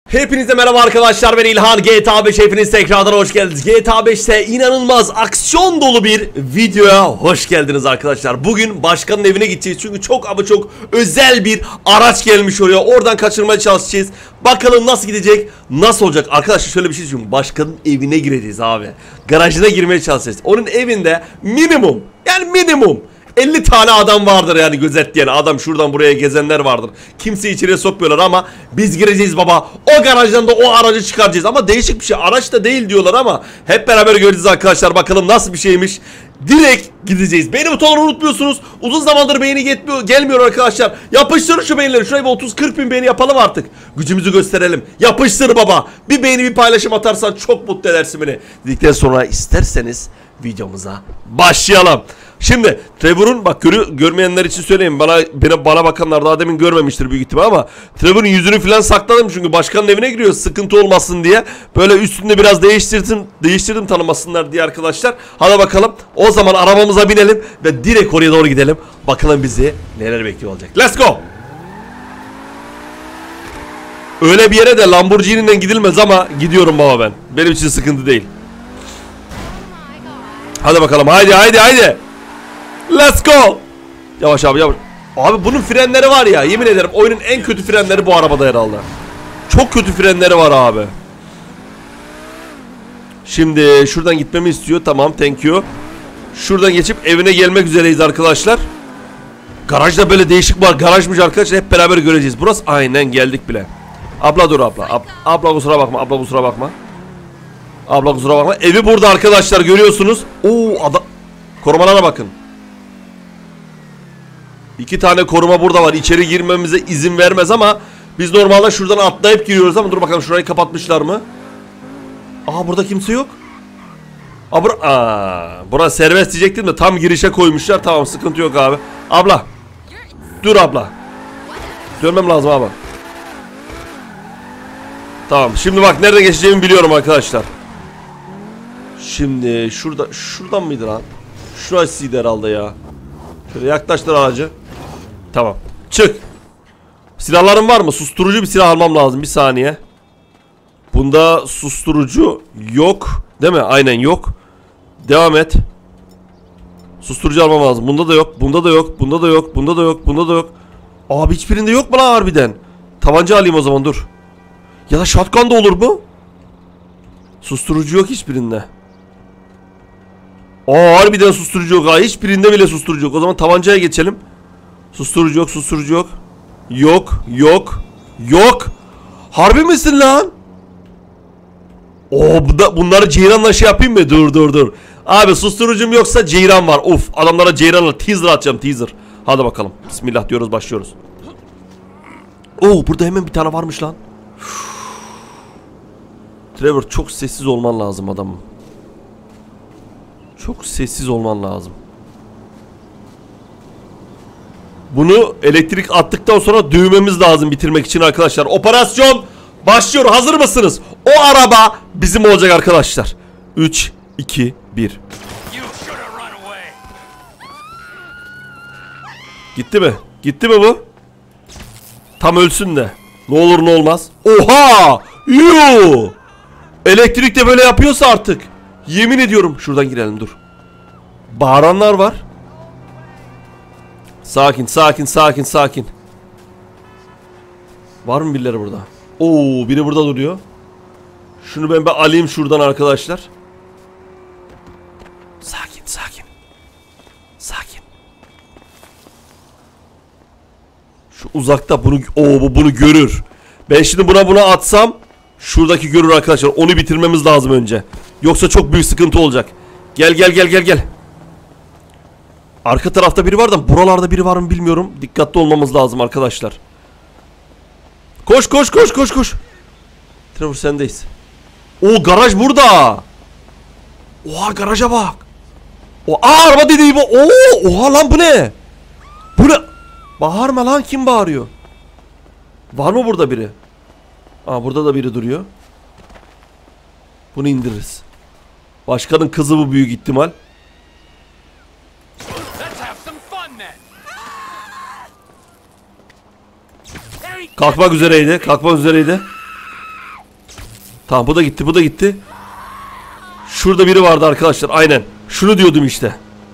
Hepinize merhaba arkadaşlar, ben İlhan. GTA 5 hepiniz tekrardan hoş geldiniz. GTA 5'te inanılmaz aksiyon dolu bir videoya hoş geldiniz arkadaşlar. Bugün başkanın evine gideceğiz çünkü çok ama çok özel bir araç gelmiş oraya. Oradan kaçırmaya çalışacağız. Bakalım nasıl gidecek, nasıl olacak. Arkadaşlar şöyle bir şey düşünün, başkanın evine gireceğiz abi. Garajına girmeye çalışacağız. Onun evinde minimum 50 tane adam vardır yani, gözetleyen adam, şuradan buraya gezenler vardır. Kimseyi içeriye sokmuyorlar ama biz gireceğiz baba. O garajdan da o aracı çıkaracağız ama değişik bir şey, araç da değil diyorlar ama hep beraber göreceğiz arkadaşlar, bakalım nasıl bir şeymiş. Direkt gideceğiz. Beğeni butonunu unutmuyorsunuz. Uzun zamandır beğeni gelmiyor arkadaşlar. Yapıştırın şu beğenileri. Şuraya bir 30-40 bin beğeni yapalım artık. Gücümüzü gösterelim. Yapıştır baba. Bir beğeni, bir paylaşım atarsan çok mutlu edersin beni. Dedikten sonra isterseniz videomuza başlayalım. Şimdi Trevor'un, bak görmeyenler için söyleyeyim, bana bakanlar daha demin görmemiştir büyük ihtimal ama Trevor'un yüzünü falan sakladım çünkü başkanın evine giriyor, sıkıntı olmasın diye. Böyle üstünde biraz değiştirdim tanımasınlar diye arkadaşlar. Hadi bakalım, o zaman arabamıza binelim ve direkt oraya doğru gidelim. Bakalım bizi neler bekliyor olacak. Let's go. Öyle bir yere de Lamborghini'den gidilmez ama gidiyorum baba ben. Benim için sıkıntı değil. Hadi bakalım, haydi. Let's go. Yavaş abi, yavaş. Abi bunun frenleri var ya, yemin ederim oyunun en kötü frenleri bu arabada herhalde. Çok kötü frenleri var abi. Şimdi şuradan gitmemi istiyor. Tamam, thank you. Şuradan geçip evine gelmek üzereyiz arkadaşlar. Garajda böyle değişik var. Garajmış arkadaşlar, hep beraber göreceğiz. Burası aynen, geldik bile. Abla dur abla. Abla kusura bakma. Abla kusura bakma. Evi burada arkadaşlar, görüyorsunuz. Oo, korumalara bakın. 2 tane koruma burada var. İçeri girmemize izin vermez ama biz normalde şuradan atlayıp giriyoruz ama dur bakalım, şurayı kapatmışlar mı? Aa, burada kimse yok. Burası serbest diyecektim de tam girişe koymuşlar. Tamam, sıkıntı yok abi. Abla. Dur abla. Dönmem lazım abi. Tamam, şimdi bak nerede geçeceğimi biliyorum arkadaşlar. Şimdi şuradan mıydı lan? Şurasıydı herhalde ya. Şöyle yaklaştır aracı. Tamam. Çık. Silahların var mı? Susturucu bir silah almam lazım. Bir saniye. Bunda susturucu yok. Değil mi? Aynen yok. Devam et. Susturucu almam lazım. Bunda da yok. Bunda da yok. Abi hiçbirinde yok mu lan harbiden? Tabanca alayım o zaman, dur. Ya da shotgun da olur mu? Susturucu yok hiçbirinde. Harbiden susturucu yok ha. Hiçbirinde bile susturucu yok. O zaman tabancaya geçelim. Susturucu yok. Yok. Harbi misin lan? Bunları ceyranla şey yapayım mı? Dur. Abi susturucum yoksa ceyran var. Of, adamlara ceyranla teaser atacağım, teaser. Hadi bakalım. Bismillah diyoruz, başlıyoruz. Burada hemen bir tane varmış lan. Trevor, çok sessiz olman lazım adamım. Çok sessiz olman lazım. Bunu elektrik attıktan sonra düğmemiz lazım bitirmek için arkadaşlar. Operasyon başlıyor. Hazır mısınız? O araba bizim olacak arkadaşlar. 3, 2, 1. Gitti mi bu? Tam ölsün de. Ne olur ne olmaz. Oha! Yuh! Elektrik de böyle yapıyorsa artık. Yemin ediyorum. Şuradan girelim, dur. Bağıranlar var. Sakin. Var mı birileri burada? Biri burada duruyor. Şunu ben alayım şuradan arkadaşlar. Sakin. Şu uzakta bunu görür. Ben şimdi buna atsam şuradaki görür arkadaşlar. Onu bitirmemiz lazım önce. Yoksa çok büyük sıkıntı olacak. Gel. Arka tarafta biri var da buralarda biri var mı bilmiyorum. Dikkatli olmamız lazım arkadaşlar. Koş. Trevor, sendeyiz. Garaj burada. Oha, garaja bak. Araba dediği bu. Oha lan, bu ne? Bağırma lan, kim bağırıyor? Var mı burada biri? Burada da biri duruyor. Bunu indiririz. Başkanın kızı bu büyük ihtimal. Kalkmak üzereydi. Tamam, bu da gitti, bu da gitti. Şurada biri vardı arkadaşlar, aynen. Şunu diyordum işte.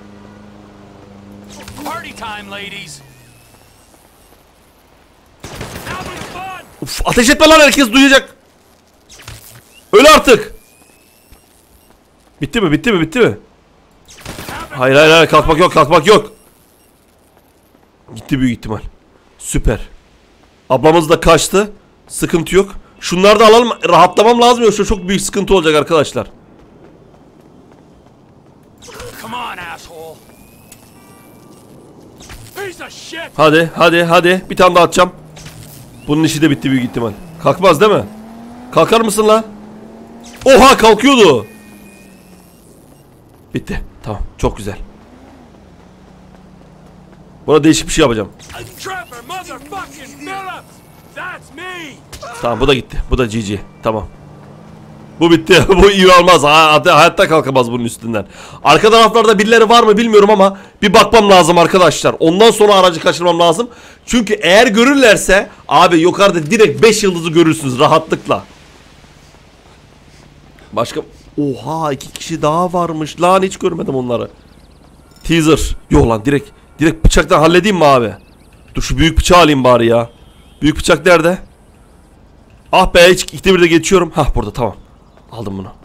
Uf, ateş etme lan, herkes duyacak. Öl artık. Bitti mi, bitti mi, bitti mi? Hayır hayır hayır, kalkmak yok, kalkmak yok. Gitti büyük ihtimal. Süper. Ablamız da kaçtı. Sıkıntı yok. Şunları da alalım, rahatlamam lazım, yoksa çok büyük sıkıntı olacak arkadaşlar. Hadi hadi hadi, bir tane daha atacağım. Bunun işi de bitti büyük ihtimal. Kalkmaz değil mi? Kalkar mısın lan? Oha, kalkıyordu. Bitti. Tamam, çok güzel. Buna değişik bir şey yapacağım. Tamam, bu da gitti. Bu da GG. Tamam. Bu bitti. Bu iyi olmaz. Hayatta kalkamaz bunun üstünden. Arka taraflarda birileri var mı bilmiyorum ama bir bakmam lazım arkadaşlar. Ondan sonra aracı kaçırmam lazım. Çünkü eğer görürlerse abi yukarıda direkt 5 yıldızı görürsünüz rahatlıkla. Başka... Oha, 2 kişi daha varmış. Lan hiç görmedim onları. Teaser. Yok lan, direkt bıçaktan halledeyim mi abi? Dur şu büyük bıçağı alayım bari ya. Büyük bıçak nerede? Ah be, hiç ikide bir de geçiyorum. Hah, burada, tamam. Aldım bunu.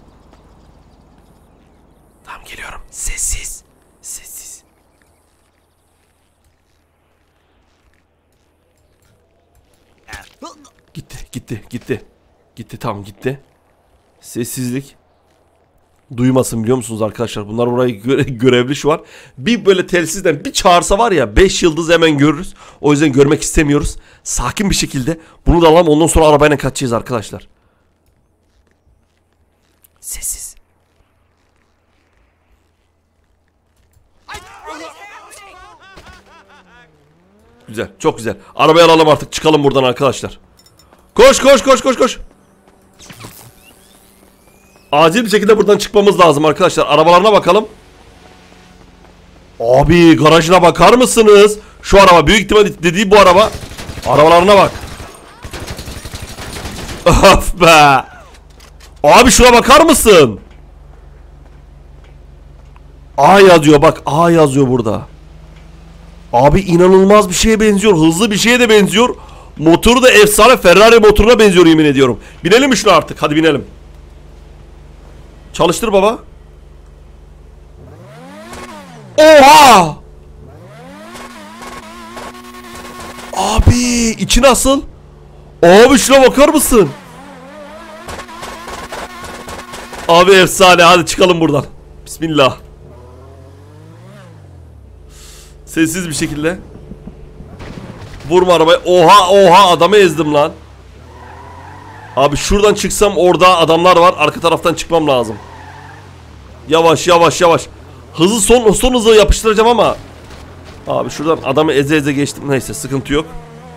Tamam, geliyorum. Sessiz. Sessiz. Gitti, tamam, gitti. Sessizlik. Duymasın, biliyor musunuz arkadaşlar? Bunlar burayı görevli şu an. Bir böyle telsizden bir çağırsa var ya, 5 yıldız hemen görürüz. O yüzden görmek istemiyoruz. Sakin bir şekilde bunu da alalım, ondan sonra arabayla kaçacağız arkadaşlar. Sessiz. Güzel, çok güzel. Arabayı alalım artık, çıkalım buradan arkadaşlar. Koş koş koş koş koş. Acil bir şekilde buradan çıkmamız lazım arkadaşlar. Arabalarına bakalım. Abi garajına bakar mısınız? Şu araba büyük ihtimal dediği bu araba. Arabalarına bak. Of be. Abi şuna bakar mısın? A yazıyor bak, A yazıyor burada. Abi inanılmaz bir şeye benziyor. Hızlı bir şeye de benziyor. Motoru da efsane Ferrari motoruna benziyor, yemin ediyorum. Binelim mi şuna artık? Hadi binelim. Çalıştır baba. Oha! Abi içi nasıl? Abi şuna bakar mısın? Abi efsane, hadi çıkalım buradan. Bismillah. Sessiz bir şekilde. Vurma arabayı. Oha oha, adamı ezdim lan. Abi şuradan çıksam orada adamlar var. Arka taraftan çıkmam lazım. Yavaş yavaş yavaş. Hızı son hızı yapıştıracağım ama. Abi şuradan adamı eze eze geçtim. Neyse, sıkıntı yok.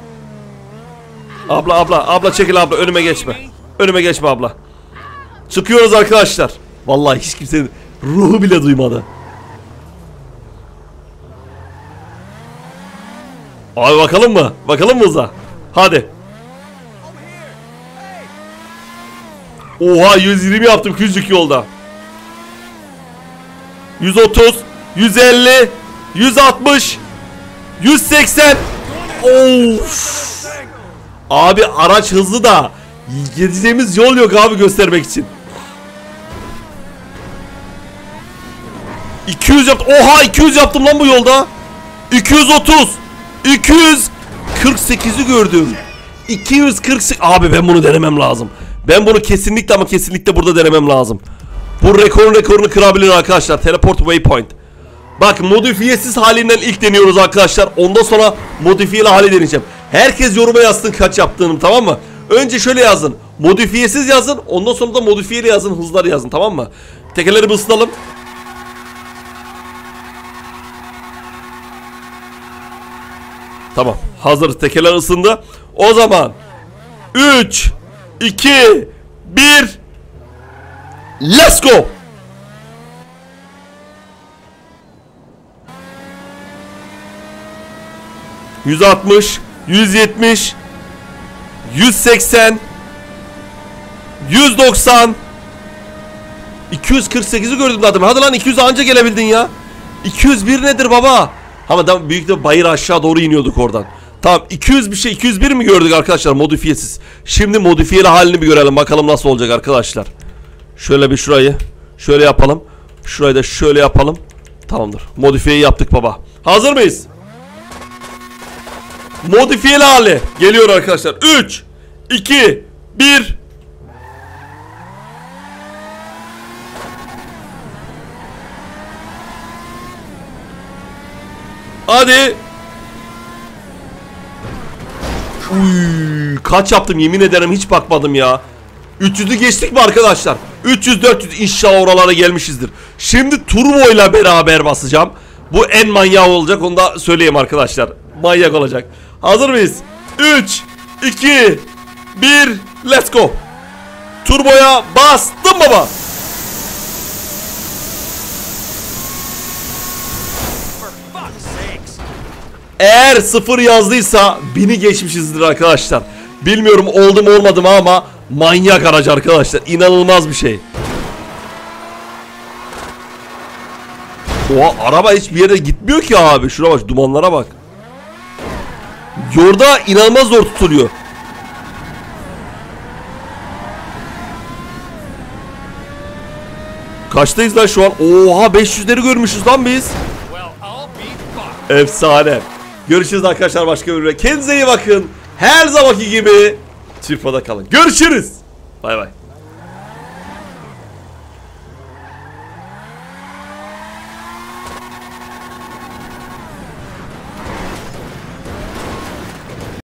Abla çekil abla, önüme geçme. Önüme geçme abla. Çıkıyoruz arkadaşlar. Vallahi hiç kimsenin ruhu bile duymadı. Abi bakalım mı? Bakalım mı hıza? Hadi. Oha, 120 yaptım küçük yolda. 130, 150, 160, 180. Of. Abi araç hızlı da gideceğimiz yol yok abi göstermek için. 200 yaptım. Oha, 200 yaptım lan bu yolda. 230, 248'i gördüm. 248. Abi ben bunu denemem lazım. Ben bunu kesinlikle ama kesinlikle burada denemem lazım. Bu rekorunu kırabilir arkadaşlar. Teleport waypoint. Bak, modifiyesiz halinden ilk deniyoruz arkadaşlar. Ondan sonra modifiyeli hali deneyeceğim. Herkes yoruma yazsın kaç yaptığını, tamam mı? Önce şöyle yazın. Modifiyesiz yazın. Ondan sonra da modifiyeli yazın. Hızları yazın, tamam mı? Tekerleri bir ısıtalım. Tamam. Hazır. Tekerler ısındı. O zaman 3 2 1 Let's go. ...160... ...170... ...180... 190. 248'i gördüm zaten. Hadi lan 200'e anca gelebildin ya. 201 nedir baba? Ama da büyük de bayır aşağı doğru iniyorduk oradan. Tamam 200 bir şey 201 mi gördük arkadaşlar modifiyesiz. Şimdi modifiyeli halini bir görelim bakalım nasıl olacak arkadaşlar. Şöyle bir şurayı şöyle yapalım. Şurayı da şöyle yapalım. Tamamdır. Modifiyeyi yaptık baba. Hazır mıyız? Modifiyeli hali geliyor arkadaşlar. 3 2 1. Hadi. Uy, kaç yaptım yemin ederim hiç bakmadım ya. 300'ü geçtik mi arkadaşlar? 300-400 inşallah oralara gelmişizdir. Şimdi turbo ile beraber basacağım. Bu en manyağı olacak, onu da söyleyeyim arkadaşlar. Manyak olacak. Hazır mıyız? 3 2 1 let's go. Turboya bastım baba. Eğer 0 yazdıysa 1000'i geçmişizdir arkadaşlar. Bilmiyorum oldu mu olmadı mı ama manyak araç arkadaşlar. İnanılmaz bir şey. Oha, araba hiçbir yere gitmiyor ki abi. Şuna bak, dumanlara bak. Yorda inanılmaz zor tutuluyor. Kaçtayız lan şu an? Oha 500'leri görmüşüz lan biz. Efsane. Görüşürüz arkadaşlar başka bir bölümde. Kendinize iyi bakın. Her zamanki gibi çiftpada kalın. Görüşürüz. Bay bay.